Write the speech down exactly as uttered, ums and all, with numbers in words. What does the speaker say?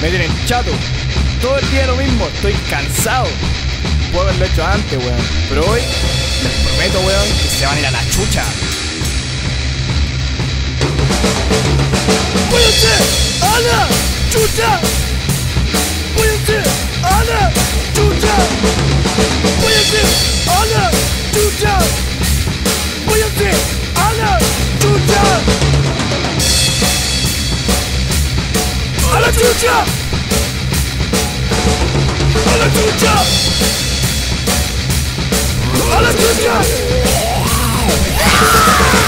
Me tienen chato. Todo el día lo mismo, estoy cansado. Puedo haberlo hecho antes, weón. Pero hoy, les prometo, weón, que se van a ir a la chucha. ¡Váyanse a la chucha! ¡Váyanse a la chucha! ¡Váyanse a la chucha! ¡Váyanse a la chucha! ¡A la chucha! ¡A la chucha! ¡A la chucha!